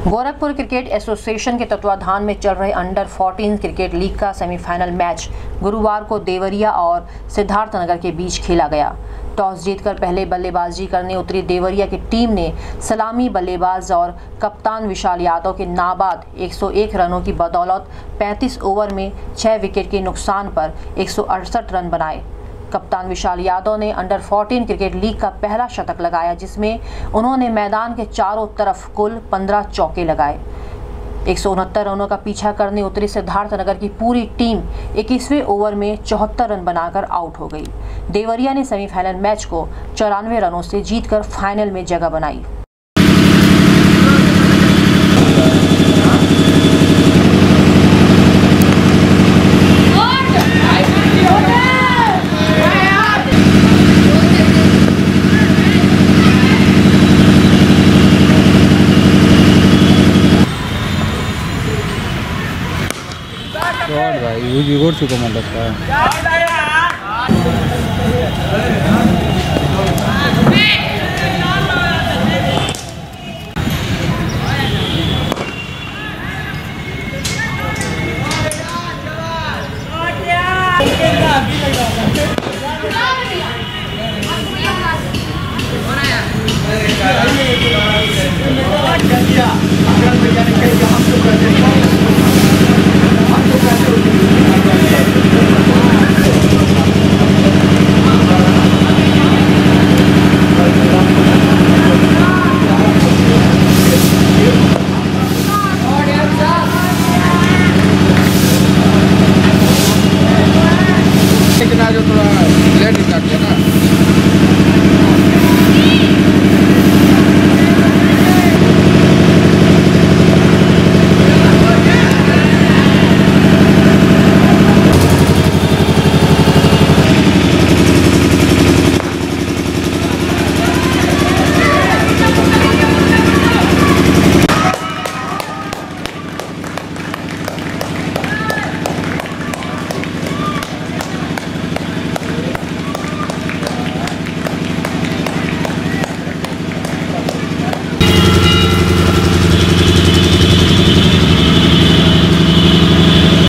Gorakhpur cricket association के तत्वाधान में चल रहे अंडर 14 क्रिकेट लीग का सेमीफाइनल मैच गुरुवार को देवरिया और सिद्धार्थनगर के बीच खेला गया। टॉस जीतकर पहले बल्लेबाजी करने उतरी देवरिया की टीम ने सलामी बल्लेबाज और कप्तान विशाल यादव के नाबाद 101 रनों की बदौलत 35 ओवर में 6 विकेट के नुकसान पर 168 रन बनाए। कप्तान विशाल यादव ने अंडर 14 क्रिकेट लीग का पहला शतक लगाया, जिसमें उन्होंने मैदान के चारों तरफ कुल 15 चौके लगाए। 169 रनों का पीछा करने उतरी सिद्धार्थनगर की पूरी टीम 21वें ओवर में 74 रन बनाकर आउट हो गई। देवरिया ने सेमीफाइनल मैच को 94 रनों से जीतकर फाइनल में जगह बनाई। भाई बिगड़ चुका मन लगता है।